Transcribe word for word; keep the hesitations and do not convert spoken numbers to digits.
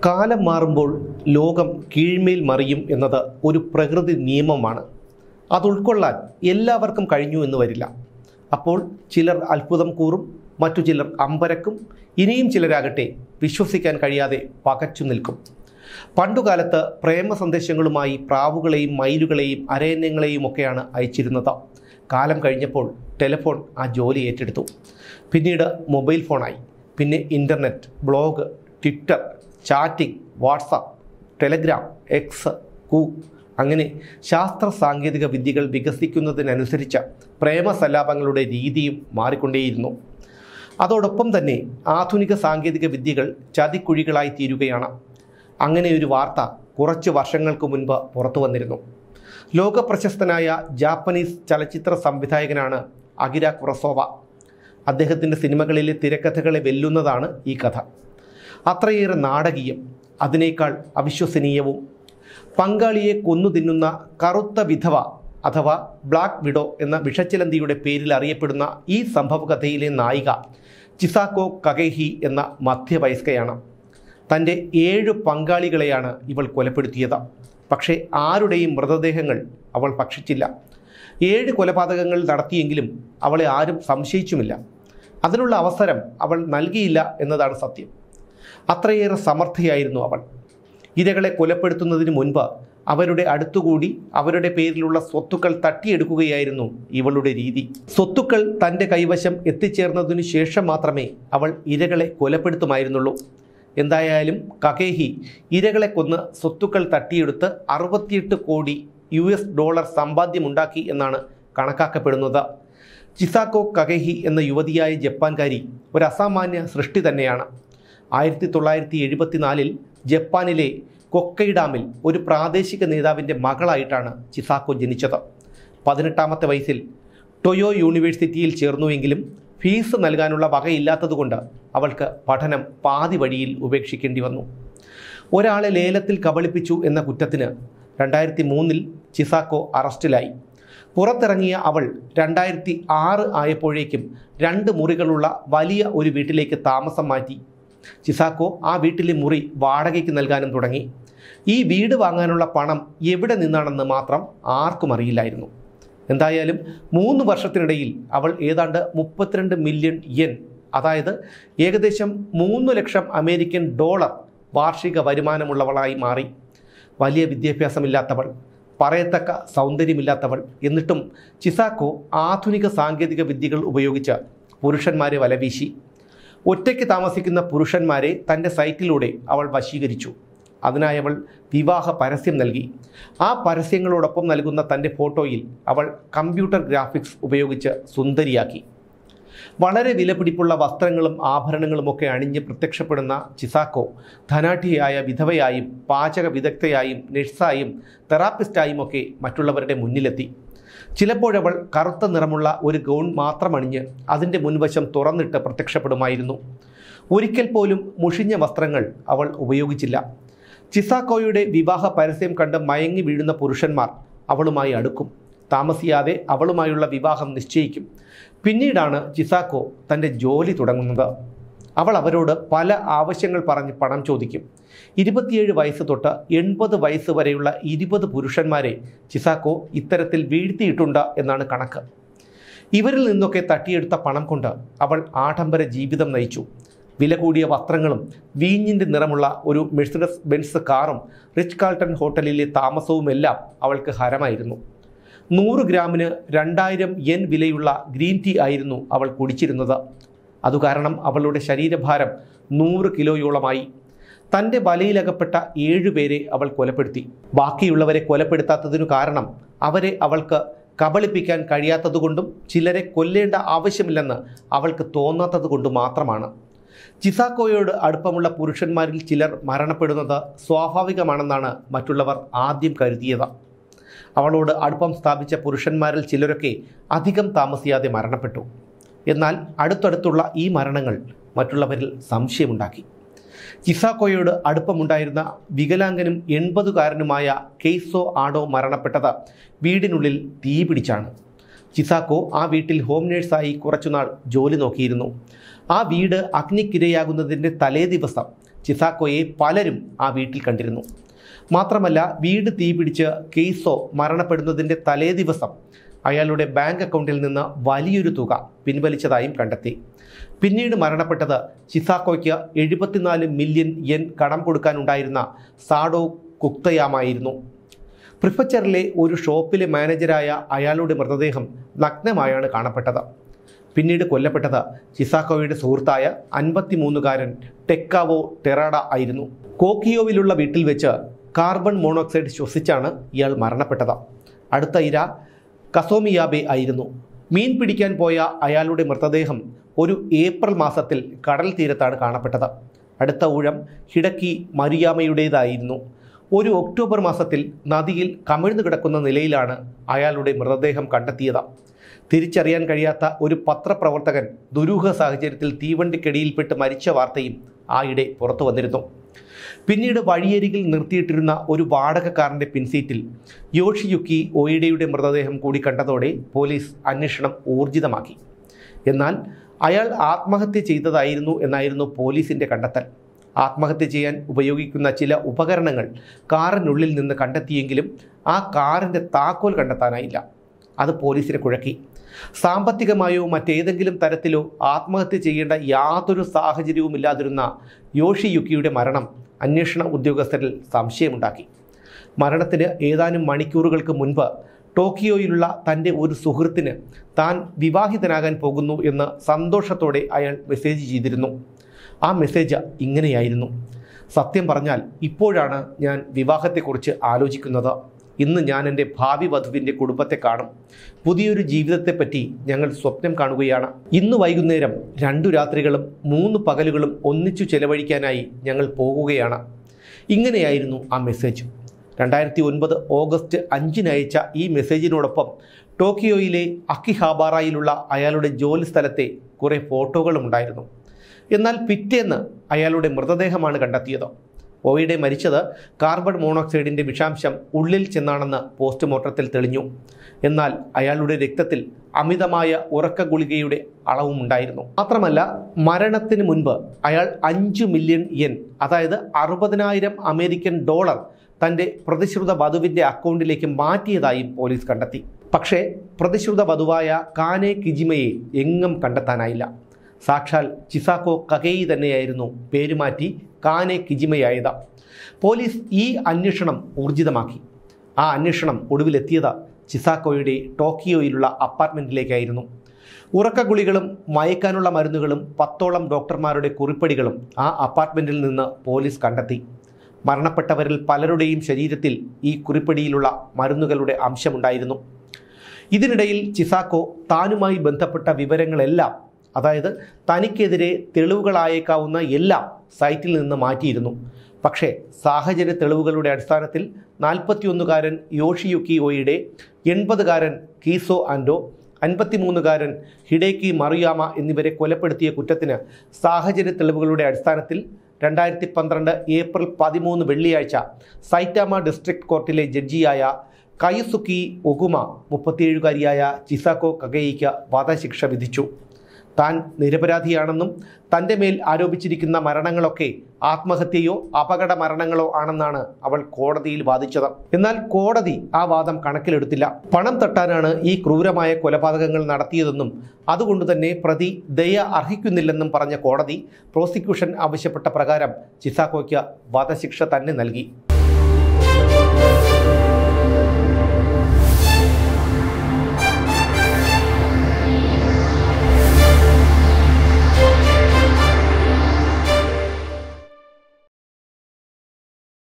കാലം മാറുമ്പോൾ ലോകം കീഴ്മേൽ മറിയും എന്നത് ഒരു പ്രകൃതി നിയമമാണ്. അത് ഉൾക്കൊള്ളാൻ എല്ലാവർക്കും കഴിഞ്ഞു എന്ന് വരില്ല. അപ്പോൾ ചിലർ അത്ഭുതം കൂറും, മറ്റു ചിലർ അമ്പരക്കും, ഇനിയും ചിലരാകട്ടെ വിശ്വസിക്കാൻ കഴിയാതെ പകച്ചു നിൽക്കും. പണ്ടുകാലത്ത് പ്രേമ സന്ദേശങ്ങളുമായി പ്രാവുകളെയും മയിലുകളെയും അരയന്യങ്ങളെയും ഒക്കെയാണ് അയച്ചിരുന്നത്. കാലം കഴിഞ്ഞപ്പോൾ ടെലിഫോൺ ആ ജോലി ഏറ്റെടുത്തു. പിന്നീട് മൊബൈൽ ഫോണായി. പിന്നെ internet, blog, Twitter, chatting, WhatsApp, Telegram, X, Koo അങ്ങനെ ശാസ്ത്ര സാങ്കേതിക വിദ്യകൾ വികസിക്കുന്നതിനനുസരിച്ച് പ്രേമസല്ലാപങ്ങളുടെ രീതിയും മാറിക്കൊണ്ടേയിരുന്നു. അതോടൊപ്പം തന്നെ ആധുനിക സാങ്കേതിക വിദ്യകൾ ചതിക്കുഴികളായി തീരുകയാണ്. അങ്ങനെ ഒരു വാർത്ത കുറച്ച് വർഷങ്ങൾക്ക് മുൻപ് പുറത്തു വന്നിരുന്നു. ലോകപ്രശസ്തനായ ജാപ്പനീസ് ചലച്ചിത്ര സംവിധായകനാണ് അകിര കുറസോവ. അദ്ദേഹത്തിൻ്റെ സിനിമകളിലെ തിരക്കഥകളെ വെല്ലുന്നതാണ് ഈ കഥ. അത്രയേറെ നാടകീയം, അതിനേക്കാൾ അവിശ്വസനീയവും. പങ്കാളിയെ കൊന്നു തിന്നുന്ന കറുത്ത വിധവ അഥവാ ബ്ലാക്ക് വിഡോ എന്ന വിഷച്ചിലന്തിയുടെ പേരിൽ അറിയപ്പെടുന്ന ഈ സംഭവകഥയിലെ നായിക ചിസാക്കോ കഗേഹി എന്ന മധ്യവയസ്കയാണ്. തൻ്റെ ഏഴ് പങ്കാളികളെയാണ് ഇവൾ കൊലപ്പെടുത്തിയത്. പക്ഷേ ആരുടെയും മൃതദേഹങ്ങൾ അവൾ ഭക്ഷിച്ചില്ല. ഏഴ് കൊലപാതകങ്ങൾ നടത്തിയെങ്കിലും അവളെ ആരും സംശയിച്ചുമില്ല. അതിനുള്ള അവസരം അവൾ നൽകിയില്ല എന്നതാണ് സത്യം. അത്രയേറെ സമർത്ഥയായിരുന്നു അവൾ. ഇരകളെ കൊലപ്പെടുത്തുന്നതിന് മുൻപ് അവരുടെ അടുത്തുകൂടി അവരുടെ പേരിലുള്ള സ്വത്തുക്കൾ തട്ടിയെടുക്കുകയായിരുന്നു ഇവളുടെ രീതി. സ്വത്തുക്കൾ തൻ്റെ കൈവശം എത്തിച്ചേർന്നതിനു ശേഷം മാത്രമേ അവൾ ഇരകളെ കൊലപ്പെടുത്തുമായിരുന്നുള്ളൂ. എന്തായാലും കഗേഹി ഇരകളെ കൊന്ന് സ്വത്തുക്കൾ തട്ടിയെടുത്ത് അറുപത്തിയെട്ട് കോടി യു എസ് ഡോളർ സമ്പാദ്യമുണ്ടാക്കി എന്നാണ് കണക്കാക്കപ്പെടുന്നത്. ചിസാക്കോ കഗേഹി എന്ന യുവതിയായ ജപ്പാൻകാരി ഒരു അസാമാന്യ സൃഷ്ടി തന്നെയാണ്. ആയിരത്തി തൊള്ളായിരത്തി എഴുപത്തിനാലിൽ ജപ്പാനിലെ കൊക്കൈഡാമിൽ ഒരു പ്രാദേശിക നേതാവിൻ്റെ മകളായിട്ടാണ് ചിസാക്കോ ജനിച്ചത്. പതിനെട്ടാമത്തെ വയസ്സിൽ ടൊയോ യൂണിവേഴ്സിറ്റിയിൽ ചേർന്നുവെങ്കിലും ഫീസ് നൽകാനുള്ള വകയില്ലാത്തതുകൊണ്ട് അവൾക്ക് പഠനം പാതി വഴിയിൽ ഉപേക്ഷിക്കേണ്ടി വന്നു. ഒരാളെ ലേലത്തിൽ കബളിപ്പിച്ചു എന്ന കുറ്റത്തിന് രണ്ടായിരത്തി മൂന്നിൽ ചിസാക്കോ അറസ്റ്റിലായി. പുറത്തിറങ്ങിയ അവൾ രണ്ടായിരത്തി ആറ് ആയപ്പോഴേക്കും രണ്ട് മുറികളുള്ള വലിയ ഒരു വീട്ടിലേക്ക് താമസം മാറ്റി. ചിസാക്കോ ആ വീട്ടിലെ മുറി വാടകയ്ക്ക് നൽകാനും തുടങ്ങി. ഈ വീട് വാങ്ങാനുള്ള പണം എവിടെ നിന്നാണെന്ന് മാത്രം ആർക്കും അറിയില്ലായിരുന്നു. എന്തായാലും മൂന്ന് വർഷത്തിനിടയിൽ അവൾ ഏതാണ്ട് മുപ്പത്തിരണ്ട് മില്യൺ യെൻ, അതായത് ഏകദേശം മൂന്ന് ലക്ഷം അമേരിക്കൻ ഡോളർ വാർഷിക വരുമാനമുള്ളവളായി മാറി. വലിയ വിദ്യാഭ്യാസമില്ലാത്തവൾ, പറയത്തക്ക സൗന്ദര്യമില്ലാത്തവൾ, എന്നിട്ടും ചിസാക്കോ ആധുനിക സാങ്കേതിക വിദ്യകൾ ഉപയോഗിച്ച് പുരുഷന്മാരെ വലവീശി. ഒറ്റയ്ക്ക് താമസിക്കുന്ന പുരുഷന്മാരെ തൻ്റെ സൈറ്റിലൂടെ അവൾ വശീകരിച്ചു. അതിനായി അവൾ വിവാഹ പരസ്യം നൽകി. ആ പരസ്യങ്ങളോടൊപ്പം നൽകുന്ന തൻ്റെ ഫോട്ടോയിൽ അവൾ കമ്പ്യൂട്ടർ ഗ്രാഫിക്സ് ഉപയോഗിച്ച് സുന്ദരിയാക്കി. വളരെ വിലപിടിപ്പുള്ള വസ്ത്രങ്ങളും ആഭരണങ്ങളുമൊക്കെ അണിഞ്ഞ് പ്രത്യക്ഷപ്പെടുന്ന ചിസാക്കോ ധനാഢ്യയായ വിധവയായും പാചക വിദഗ്ധയായും നഴ്സായും തെറാപ്പിസ്റ്റായും ഒക്കെ മറ്റുള്ളവരുടെ മുന്നിലെത്തി. ചിലപ്പോഴവൾ കറുത്ത നിറമുള്ള ഒരു ഗൗൺ മാത്രമണിഞ്ഞ് അതിൻ്റെ മുൻവശം തുറന്നിട്ട് പ്രത്യക്ഷപ്പെടുമായിരുന്നു. ഒരിക്കൽ പോലും മുഷിഞ്ഞ വസ്ത്രങ്ങൾ അവൾ ഉപയോഗിച്ചില്ല. ചിസാക്കോയുടെ വിവാഹ പരസ്യം കണ്ട് മയങ്ങി വീഴുന്ന പുരുഷന്മാർ അവളുമായി അടുക്കും. താമസിയാതെ അവളുമായുള്ള വിവാഹം നിശ്ചയിക്കും. പിന്നീടാണ് ചിസാക്കോ തൻ്റെ ജോലി തുടങ്ങുന്നത്. അവൾ അവരോട് പല ആവശ്യങ്ങൾ പറഞ്ഞ് പണം ചോദിക്കും. ഇരുപത്തിയേഴ് വയസ്സ് തൊട്ട് എൺപത് വയസ്സ് വരെയുള്ള ഇരുപത് പുരുഷന്മാരെ ചിസാക്കോ ഇത്തരത്തിൽ വീഴ്ത്തിയിട്ടുണ്ട് എന്നാണ് കണക്ക്. ഇവരിൽ നിന്നൊക്കെ തട്ടിയെടുത്ത പണം കൊണ്ട് അവൾ ആഡംബര ജീവിതം നയിച്ചു. വില കൂടിയ വസ്ത്രങ്ങളും വീഞ്ഞിൻ്റെ നിറമുള്ള ഒരു മെഴ്സിഡസ് ബെൻസ് കാറും റിച്ച് കാൾട്ടൺ ഹോട്ടലിലെ താമസവുമെല്ലാം അവൾക്ക് ഹരമായിരുന്നു. നൂറ് ഗ്രാമിന് രണ്ടായിരം യെൻ വിലയുള്ള ഗ്രീൻ ടീ ആയിരുന്നു അവൾ കുടിച്ചിരുന്നത്. അതുകാരണം അവളുടെ ശരീരഭാരം നൂറ് കിലോയോളമായി. തൻ്റെ വലയിലകപ്പെട്ട ഏഴുപേരെ അവൾ കൊലപ്പെടുത്തി. ബാക്കിയുള്ളവരെ കൊലപ്പെടുത്താത്തതിനു കാരണം അവരെ അവൾക്ക് കബളിപ്പിക്കാൻ കഴിയാത്തതുകൊണ്ടും ചിലരെ കൊല്ലേണ്ട ആവശ്യമില്ലെന്ന് അവൾക്ക് തോന്നാത്തത് കൊണ്ട് മാത്രമാണ്. ചിസാക്കോയോട് അടുപ്പമുള്ള പുരുഷന്മാരിൽ ചിലർ മരണപ്പെടുന്നത് സ്വാഭാവികമാണെന്നാണ് മറ്റുള്ളവർ ആദ്യം കരുതിയത്. അവളോട് അടുപ്പം സ്ഥാപിച്ച പുരുഷന്മാരിൽ ചിലരൊക്കെ അധികം താമസിയാതെ മരണപ്പെട്ടു. എന്നാൽ അടുത്തടുത്തുള്ള ഈ മരണങ്ങൾ മറ്റുള്ളവരിൽ സംശയമുണ്ടാക്കി. ചിസാക്കോയോട് അടുപ്പമുണ്ടായിരുന്ന വികലാംഗനും എൺപതുകാരനുമായ കെയ്സോ ആഡോ മരണപ്പെട്ടത് വീടിനുള്ളിൽ തീ പിടിച്ചാണ്. ചിസാക്കോ ആ വീട്ടിൽ ഹോം നേഴ്സായി കുറച്ചുനാൾ ജോലി നോക്കിയിരുന്നു. ആ വീട് അഗ്നിക്കിരയാകുന്നതിൻ്റെ തലേ ദിവസം ചിസാക്കോയെ പലരും ആ വീട്ടിൽ കണ്ടിരുന്നു. മാത്രമല്ല, വീട് തീപിടിച്ച് കെയ്സോ മരണപ്പെടുന്നതിൻ്റെ തലേ ദിവസം അയാളുടെ ബാങ്ക് അക്കൗണ്ടിൽ നിന്ന് വലിയൊരു തുക പിൻവലിച്ചതായും കണ്ടെത്തി. പിന്നീട് മരണപ്പെട്ടത് ചിസാക്കോയ്ക്ക് എഴുപത്തിനാല് മില്യൺ യെൻ കടം കൊടുക്കാനുണ്ടായിരുന്ന സാഡോ കുക്തയാമായിരുന്നു. പ്രിഫക്ചറിലെ ഒരു ഷോപ്പിലെ മാനേജരായ അയാളുടെ മൃതദേഹം നഗ്നമായാണ് കാണപ്പെട്ടത്. പിന്നീട് കൊല്ലപ്പെട്ടത് ചിസാക്കോയുടെ സുഹൃത്തായ അൻപത്തിമൂന്നുകാരൻ ടെക്കാവോ ടെറാഡ ആയിരുന്നു. കോക്കിയോവിലുള്ള വീട്ടിൽ വെച്ച് കാർബൺ മോണോക്സൈഡ് ശ്വസിച്ചാണ് ഇയാൾ മരണപ്പെട്ടത്. അടുത്ത ഇര കസോമിയാബെ ആയിരുന്നു. മീൻ പിടിക്കാൻ പോയ അയാളുടെ മൃതദേഹം ഒരു ഏപ്രിൽ മാസത്തിൽ കടൽ തീരത്താണ് കാണപ്പെട്ടത്. അടുത്ത ഊഴം ഹിഡക്കി മരിയാമയുടേതായിരുന്നു. ഒരു ഒക്ടോബർ മാസത്തിൽ നദിയിൽ കമിഴ്ന്നു കിടക്കുന്ന നിലയിലാണ് അയാളുടെ മൃതദേഹം കണ്ടെത്തിയത്. തിരിച്ചറിയാൻ കഴിയാത്ത ഒരു പത്രപ്രവർത്തകൻ ദുരൂഹ സാഹചര്യത്തിൽ തീവണ്ടിക്കടിയിൽപ്പെട്ട് മരിച്ച വാർത്തയും ആയിടെ പുറത്തു വന്നിരുന്നു. പിന്നീട് വഴിയരികിൽ നിർത്തിയിട്ടിരുന്ന ഒരു വാടകക്കാരൻ്റെ പിൻസീറ്റിൽ യോഷിയുക്കി ഓയിഡയുടെ മൃതദേഹം കൂടി കണ്ടതോടെ പോലീസ് അന്വേഷണം ഊർജിതമാക്കി. എന്നാൽ അയാൾ ആത്മഹത്യ ചെയ്തതായിരുന്നു എന്നായിരുന്നു പോലീസിൻ്റെ കണ്ടെത്തൽ. ആത്മഹത്യ ചെയ്യാൻ ഉപയോഗിക്കുന്ന ചില ഉപകരണങ്ങൾ കാറിനുള്ളിൽ നിന്ന് കണ്ടെത്തിയെങ്കിലും ആ കാറിൻ്റെ താക്കോൽ കണ്ടെത്താനായില്ല. അത് പോലീസിനെ കുഴക്കി. സാമ്പത്തികമായോ മറ്റേതെങ്കിലും തരത്തിലോ ആത്മഹത്യ ചെയ്യേണ്ട യാതൊരു സാഹചര്യവുമില്ലാതിരുന്ന യോഷിയുക്കിയുടെ മരണം അന്വേഷണ ഉദ്യോഗസ്ഥരിൽ സംശയമുണ്ടാക്കി. മരണത്തിന് ഏതാനും മണിക്കൂറുകൾക്ക് മുൻപ് ടോക്കിയോയിലുള്ള തൻ്റെ ഒരു സുഹൃത്തിന് താൻ വിവാഹിതനാകാൻ പോകുന്നു എന്ന് സന്തോഷത്തോടെ അയാൾ മെസ്സേജ് ചെയ്തിരുന്നു. ആ മെസ്സേജ് ഇങ്ങനെയായിരുന്നു: സത്യം പറഞ്ഞാൽ ഇപ്പോഴാണ് ഞാൻ വിവാഹത്തെക്കുറിച്ച് ആലോചിക്കുന്നത്. ഇന്ന് ഞാൻ എൻ്റെ ഭാവി വധുവിൻ്റെ കുടുംബത്തെ കാണും. പുതിയൊരു ജീവിതത്തെപ്പറ്റി ഞങ്ങൾ സ്വപ്നം കാണുകയാണ്. ഇന്ന് വൈകുന്നേരം രണ്ടു രാത്രികളും മൂന്ന് പകലുകളും ഒന്നിച്ചു ചെലവഴിക്കാനായി ഞങ്ങൾ പോകുകയാണ്. ഇങ്ങനെയായിരുന്നു ആ മെസ്സേജ്. രണ്ടായിരത്തി ഒൻപത് ഓഗസ്റ്റ് അഞ്ചിന് അയച്ച ഈ മെസ്സേജിനോടൊപ്പം ടോക്കിയോയിലെ അക്കിഹാബാറയിലുള്ള അയാളുടെ ജോലി സ്ഥലത്തെ കുറേ ഫോട്ടോകളും ഉണ്ടായിരുന്നു. എന്നാൽ പിറ്റേന്ന് അയാളുടെ മൃതദേഹമാണ് കണ്ടെത്തിയത്. ഓയിഡെ മരിച്ചത് കാർബൺ മോണോക്സൈഡിൻ്റെ വിഷാംശം ഉള്ളിൽ ചെന്നാണെന്ന് പോസ്റ്റ്മോർട്ടത്തിൽ തെളിഞ്ഞു. എന്നാൽ അയാളുടെ രക്തത്തിൽ അമിതമായ ഉറക്ക ഗുളികയുടെ അളവും ഉണ്ടായിരുന്നു. മാത്രമല്ല, മരണത്തിന് മുൻപ് അയാൾ അഞ്ച് മില്യൺ യെൻ, അതായത് അറുപതിനായിരം അമേരിക്കൻ ഡോളർ തൻ്റെ പ്രതിശ്രുത വധുവിൻ്റെ അക്കൗണ്ടിലേക്ക് മാറ്റിയതായും പോലീസ് കണ്ടെത്തി. പക്ഷേ പ്രതിശ്രുത വധുവായ കാനെ കിജിമയെ എങ്ങും കണ്ടെത്താനായില്ല. സാക്ഷാൽ ചിസാക്കോ കഗേയി തന്നെയായിരുന്നു പേരുമാറ്റി കാനെ കിജിമയായത്. പോലീസ് ഈ അന്വേഷണം ഊർജിതമാക്കി. ആ അന്വേഷണം ഒടുവിലെത്തിയത് ചിസാക്കോയുടെ ടോക്കിയോയിലുള്ള അപ്പാർട്ട്മെൻറ്റിലേക്കായിരുന്നു. ഉറക്ക ഗുളികളും മയക്കാനുള്ള മരുന്നുകളും പത്തോളം ഡോക്ടർമാരുടെ കുറിപ്പടികളും ആ അപ്പാർട്ട്മെൻറ്റിൽ നിന്ന് പോലീസ് കണ്ടെത്തി. മരണപ്പെട്ടവരിൽ പലരുടെയും ശരീരത്തിൽ ഈ കുറിപ്പടിയിലുള്ള മരുന്നുകളുടെ അംശമുണ്ടായിരുന്നു. ഇതിനിടയിൽ ചിസാക്കോ താനുമായി ബന്ധപ്പെട്ട വിവരങ്ങളെല്ലാം, അതായത് തനിക്കെതിരെ തെളിവുകളായേക്കാവുന്ന എല്ലാം സൈറ്റിൽ നിന്ന് മാറ്റിയിരുന്നു. പക്ഷേ സാഹചര്യ തെളിവുകളുടെ അടിസ്ഥാനത്തിൽ നാൽപ്പത്തിയൊന്നുകാരൻ യോഷിയുക്കി ഓയിഡെ, എൺപതുകാരൻ കീസോ ആൻഡോ, അൻപത്തിമൂന്നുകാരൻ ഹിഡേക്കി മറിയാമ എന്നിവരെ കൊലപ്പെടുത്തിയ കുറ്റത്തിന് സാഹചര്യ തെളിവുകളുടെ അടിസ്ഥാനത്തിൽ രണ്ടായിരത്തി പന്ത്രണ്ട് ഏപ്രിൽ പതിമൂന്ന് വെള്ളിയാഴ്ച സൈറ്റാമ ഡിസ്ട്രിക്ട് കോർട്ടിലെ ജഡ്ജിയായ കയുസുക്കി ഒഗുമ മുപ്പത്തിയേഴുകാരിയായ ചിസാക്കോ കഗേയിക്ക് വധശിക്ഷ വിധിച്ചു. താൻ നിരപരാധിയാണെന്നും തൻ്റെ മേൽ ആരോപിച്ചിരിക്കുന്ന മരണങ്ങളൊക്കെ ആത്മഹത്യയോ അപകട മരണങ്ങളോ ആണെന്നാണ് അവൾ കോടതിയിൽ വാദിച്ചത്. എന്നാൽ കോടതി ആ വാദം കണക്കിലെടുത്തില്ല. പണം തട്ടാനാണ് ഈ ക്രൂരമായ കൊലപാതകങ്ങൾ നടത്തിയതെന്നും അതുകൊണ്ട് തന്നെ പ്രതി ദയ അർഹിക്കുന്നില്ലെന്നും പറഞ്ഞ കോടതി പ്രോസിക്യൂഷൻ ആവശ്യപ്പെട്ട പ്രകാരം ചിസാക്കോയ്ക്ക് വധശിക്ഷ തന്നെ നൽകി.